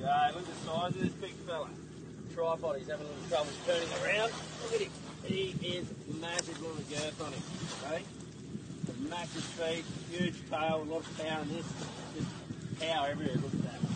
go. Look at the size of this big fella. Tripod, he's having a little trouble turning around. Look at him. He is massive, little girth on him. Okay? Massive feet, huge tail, a lot of power in this. Just power everywhere. Look at that.